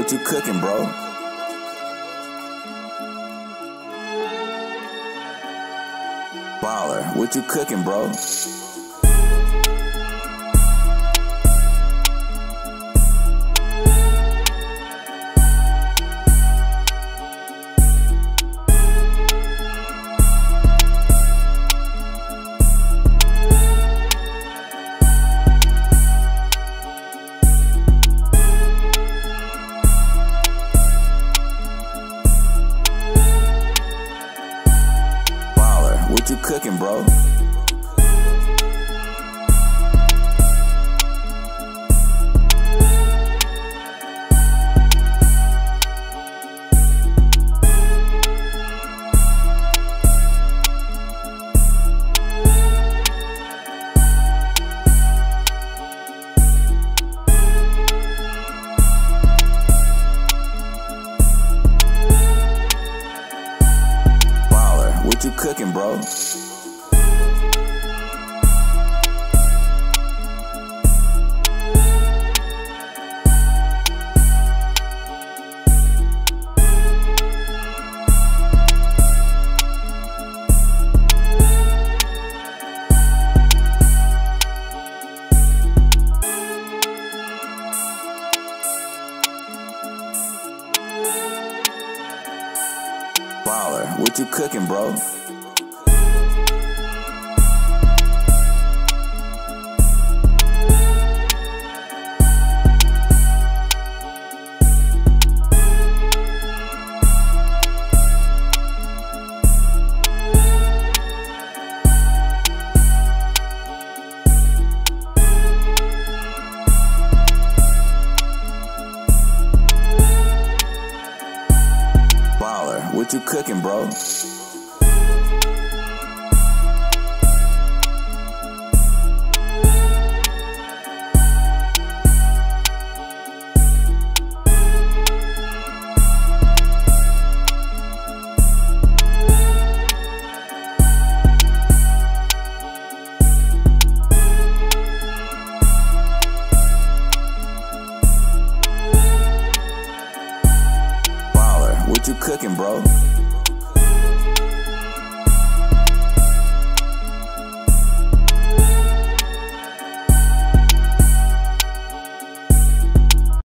what you cooking, bro? Baller, what you cooking, bro? What you cooking, bro? Baller, what you cooking, bro? Baller, what you cooking, bro? Baller, what you cooking, bro? What you cooking, bro?